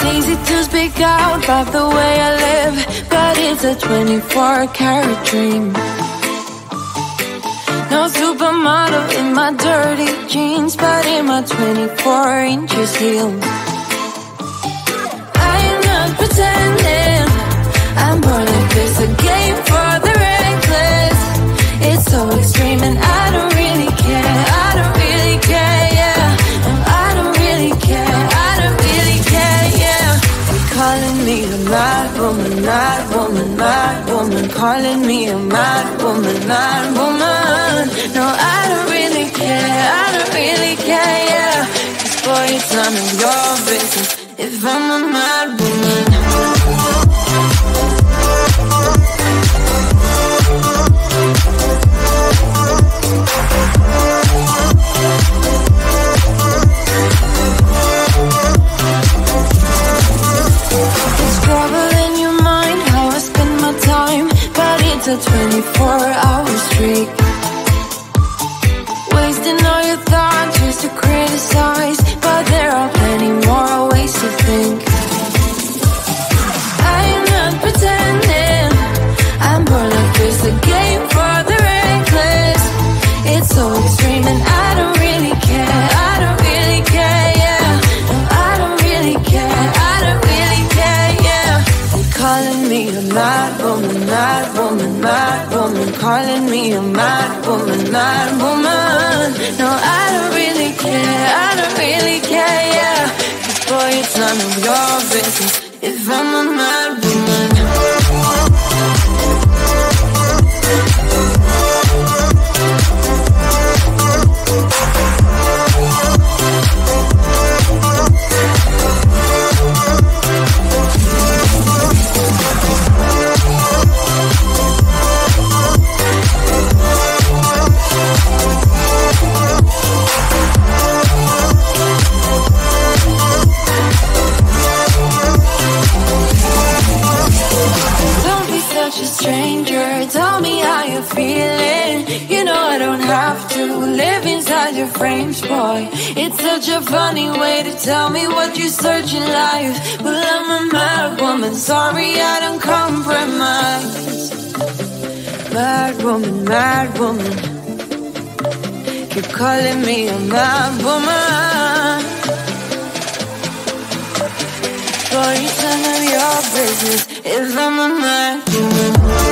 easy to speak out about the way I live, but it's a 24-karat dream. No supermodel in my dirty jeans, but in my 24 inches heels. I am not pretending, I'm born like this, a game for the reckless. It's so extreme and I don't really care, I don't really care, yeah. I don't really care, I don't really care, yeah. They're calling me a mad woman, mad woman, mad woman. Calling me a mad woman, mad woman. No, I don't really care, I don't really care, yeah. 'Cause boy, it's none of your business if I'm a mad woman. It's trouble in your mind how I spend my time, but it's a 24-hour streak. Wasting all your thoughts just to criticize, but there are plenty more ways to think. I am not pretending, I'm born like this, a game for the reckless. It's so extreme and I don't really care, I don't really care, yeah. No, I don't really care, I don't really care, yeah. They're calling me a mad woman, mad woman, mad woman. Calling me a mad woman, mad woman. No, I don't really care, I don't really care, yeah. 'Cause boy, it's none of your business if I'm a mad woman. Stranger, tell me how you're feeling. You know I don't have to live inside your frames, boy. It's such a funny way to tell me what you search in life. Well, I'm a mad woman, sorry I don't compromise. Mad woman, mad woman. Keep calling me a mad woman. Boy, it's none of your business if I'm a mad woman.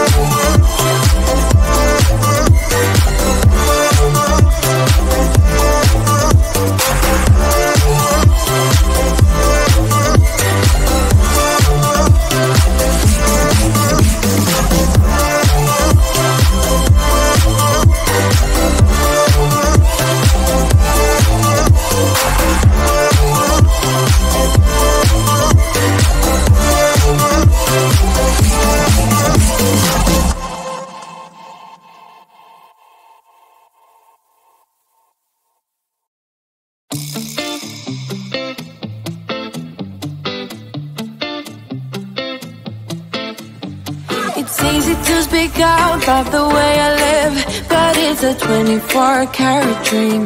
It's easy to speak out about the way I live, but it's a 24-karat dream.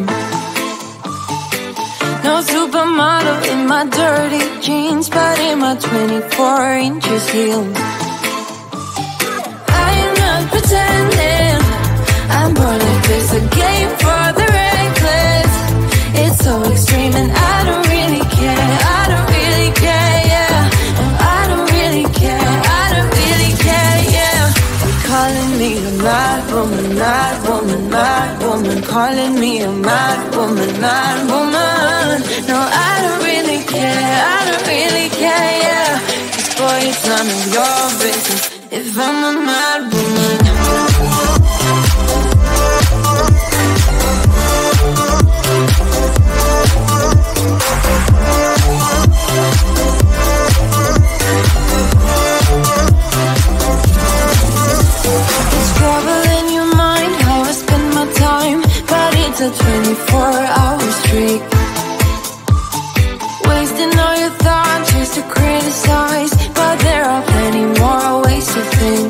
No supermodel in my dirty jeans, but in my 24 inches heels. I am not pretending, I'm born like this, a game for the reckless. It's so extreme and I don't really care, I don't really care, yeah. No, I don't really care, I don't really care, yeah. They're calling me a mad woman, mad woman, mad woman. Calling me a mad woman, mad woman. No, I don't really care, I don't really care, yeah. 'Cause boy, it's none of your business if I'm a mad woman. It's trouble in your mind how I spend my time, but it's a 24-hour streak. Wasting all your thoughts just to criticize, but there are plenty more ways to think.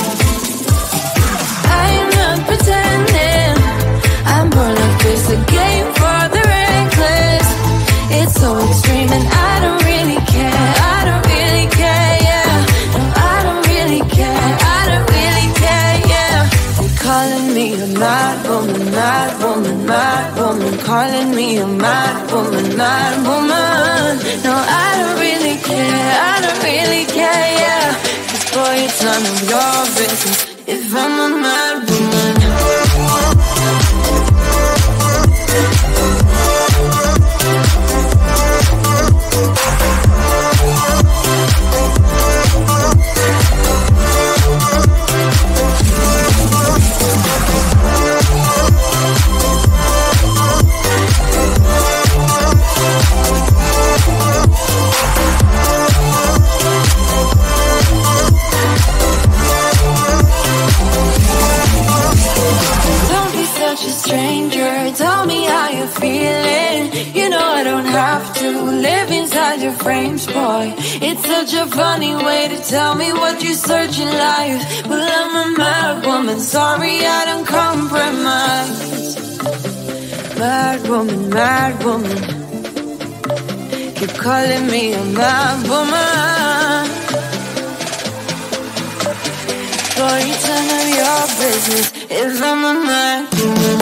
I am not pretending, I'm born like this, a game for the reckless. It's so extreme and I don't really care, calling me a mad woman, mad woman, mad woman, calling me a mad woman, mad woman. No, I don't really care, I don't really care, yeah. 'Cause boy, it's none of your business if I'm a mad woman. Stranger, tell me how you're feeling. You know I don't have to live inside your frames, boy. It's such a funny way to tell me what you search in life. Well, I'm a mad woman, sorry I don't compromise. Mad woman, mad woman, keep calling me a mad woman. Boy, it's none of your business if I'm a mad woman.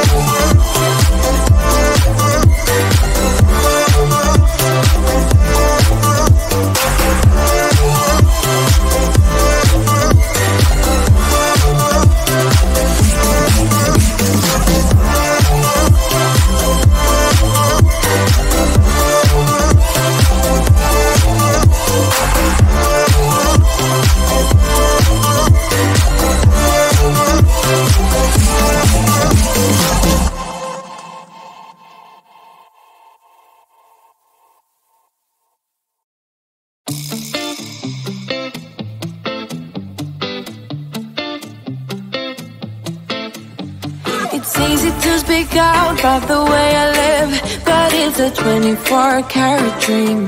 It's easy to speak out about the way I live, but it's a 24-karat dream.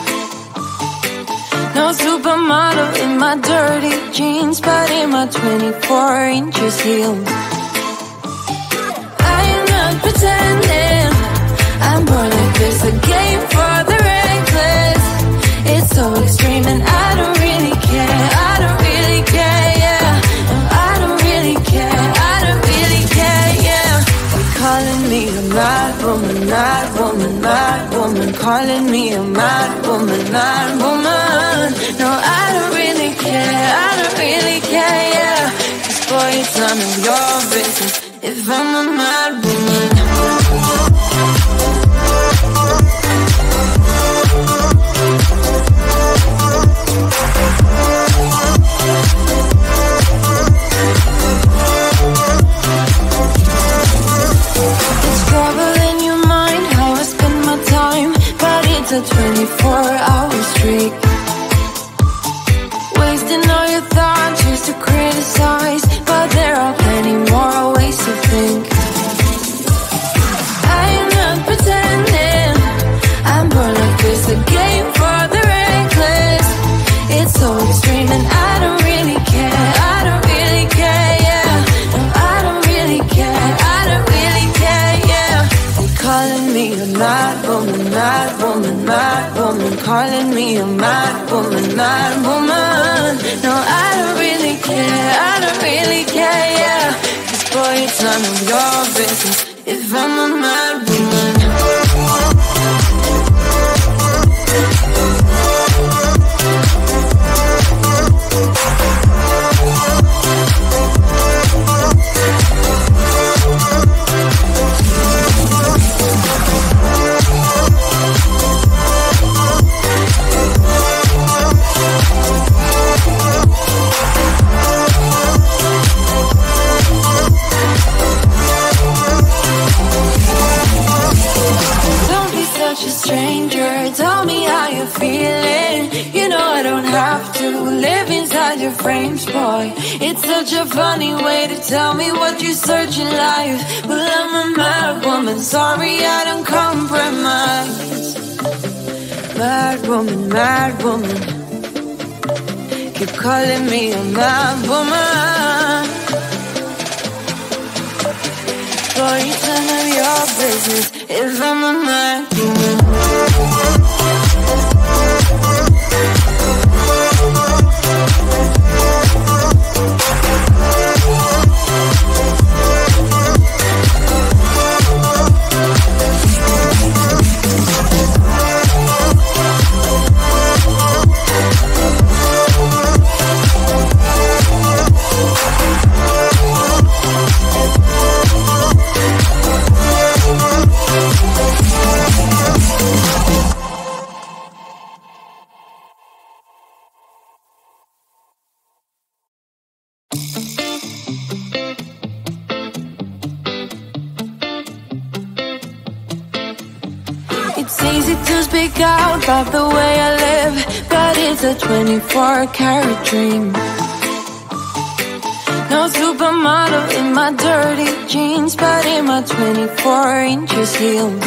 No supermodel in my dirty jeans, but in my 24 inches heels. I am not pretending, I'm born like this, a game for the reckless. It's so extreme and I don't really care, I don't really care, yeah. No, I don't really care, I don't really care, yeah. You're calling me a mad woman, mad woman, mad woman, calling me a mad woman, mad woman. No, I don't really care, I don't really care, yeah. 'Cause boy, it's none of your business if I'm a mad woman. It's trouble in your mind, how I spend my time, but it's a 24-hour streak. Wasting all your thoughts just to criticize, but there are plenty more ways to think. I am not pretending, I'm born like this, a game for the reckless. It's so extreme and I don't really care, I don't really care, yeah. No, I don't really care, I don't really care, yeah. You're calling me a mad woman, mad woman, mad woman, calling me a mad woman, mad woman. No, I don't really care, I don't really care, yeah. 'Cause boy, it's none of your business if I'm a mad woman. Stranger, tell me how you're feeling. You know I don't have to live inside your frames, boy. It's such a funny way to tell me what you search in life. Well, I'm a mad woman, sorry I don't compromise. Mad woman, keep calling me a mad woman. Boy, it's none of your business if I'm a mad woman. It's easy to speak out about the way I live, but it's a 24-karat dream. No supermodel in my dirty jeans, but in my 24 inches heels.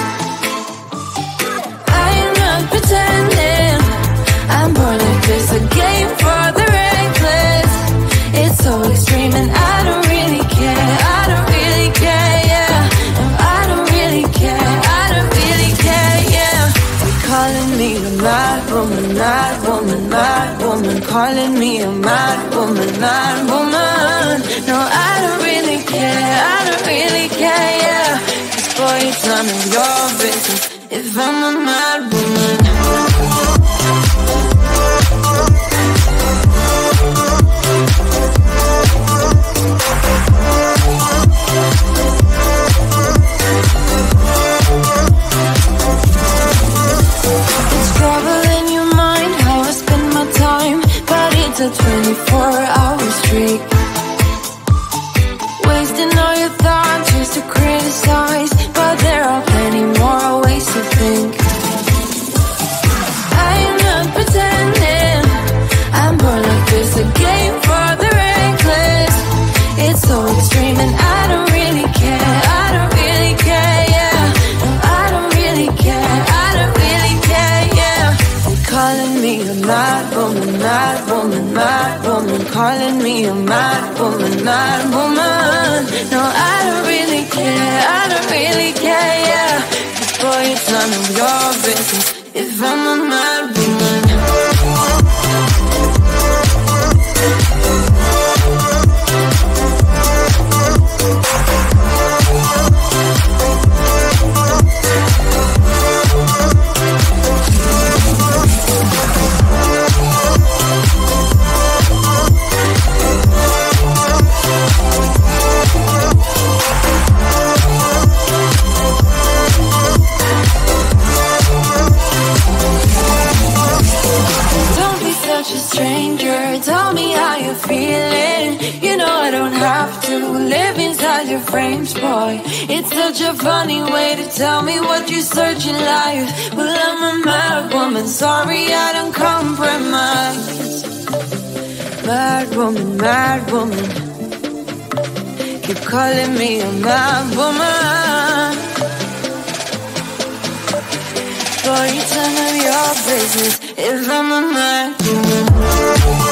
I am not pretending, I'm born like this, a game for the reckless. It's so extreme and I don't really care, I don't really care, yeah. No, I don't really care, I don't really care, yeah. They're calling me a mad woman, mad woman, mad woman. Calling me a mad woman, mad woman. No, I don't really care, I don't really care, yeah. 'Cause boy, it's none of your business if I'm a mad woman. It's trouble in your mind how I spend my time, but it's a 24-hour streak. Wasting all your thoughts just to criticize, but there are plenty more ways to think. I am not pretending, I'm born like this, a game for the reckless. It's so extreme and I don't really care, I don't really care, yeah. No, I don't really care, I don't really care, yeah. They're calling me a mad woman, mad woman, mad woman. Calling me a mad woman, mad woman. No, I don't really care, I don't really care, yeah. 'Cause boy, it's none of your business if I'm a mad woman. A stranger, tell me how you're feeling. You know I don't have to live inside your frames, boy. It's such a funny way to tell me what you search in life. Well, I'm a mad woman, sorry I don't compromise. Mad woman, mad woman. Keep calling me a mad woman. Boy, it's none of your business if I'm a mad woman.